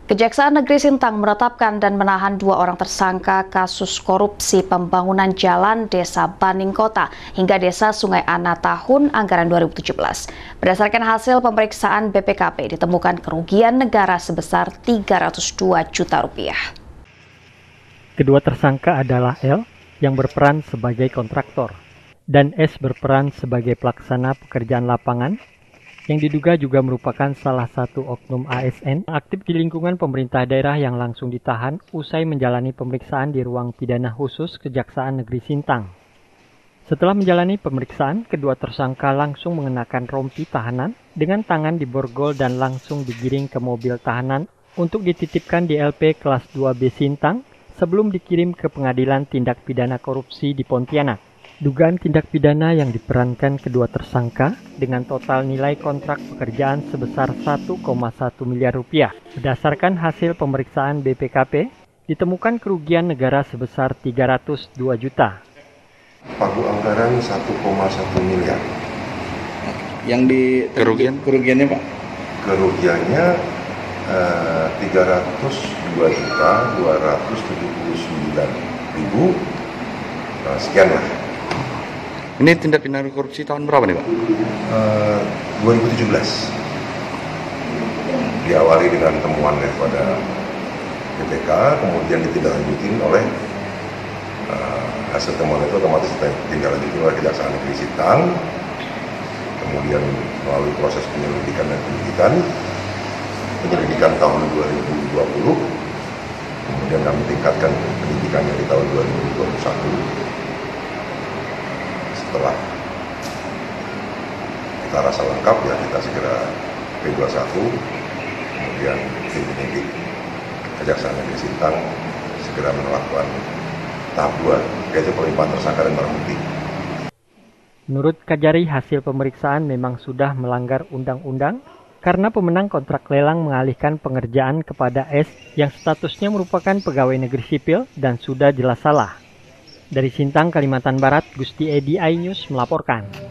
Kejaksaan Negeri Sintang menetapkan dan menahan 2 orang tersangka kasus korupsi pembangunan jalan Desa Baning Kota hingga Desa Sungai Ana tahun anggaran 2017. Berdasarkan hasil pemeriksaan BPKP, ditemukan kerugian negara sebesar 302 juta rupiah. Kedua tersangka adalah L yang berperan sebagai kontraktor dan S berperan sebagai pelaksana pekerjaan lapangan yang diduga juga merupakan salah satu oknum ASN aktif di lingkungan pemerintah daerah yang langsung ditahan usai menjalani pemeriksaan di ruang pidana khusus Kejaksaan Negeri Sintang. Setelah menjalani pemeriksaan, kedua tersangka langsung mengenakan rompi tahanan dengan tangan diborgol dan langsung digiring ke mobil tahanan untuk dititipkan di LP kelas 2B Sintang sebelum dikirim ke Pengadilan Tindak Pidana Korupsi di Pontianak. Dugaan tindak pidana yang diperankan kedua tersangka dengan total nilai kontrak pekerjaan sebesar 1,1 miliar rupiah. Berdasarkan hasil pemeriksaan BPKP, ditemukan kerugian negara sebesar 302 juta. Pagu anggaran 1,1 miliar. Yang di kerugiannya Pak? Kerugiannya 302.279.000 sekian lah. Ini tindak pidana korupsi tahun berapa nih Pak? 2017. Diawali dengan temuan daripada BPK, kemudian ditindaklanjutin oleh hasil temuan itu otomatis ditindaklanjutin oleh Kejaksaan Negeri Sintang, kemudian melalui proses penyelidikan dan penyelidikan tahun 2020, kemudian kami tingkatkan penyidikannya di tahun 2021. Setelah kita rasa lengkap ya kita segera P21, kemudian tim penyidik Kejaksaan Negeri Sintang segera melakukan tahap 2, yaitu pelimpahan tersangka dan barang bukti. Menurut Kajari, hasil pemeriksaan memang sudah melanggar undang-undang karena pemenang kontrak lelang mengalihkan pengerjaan kepada S yang statusnya merupakan pegawai negeri sipil dan sudah jelas salah. Dari Sintang, Kalimantan Barat, Gusti Edi, iNews melaporkan.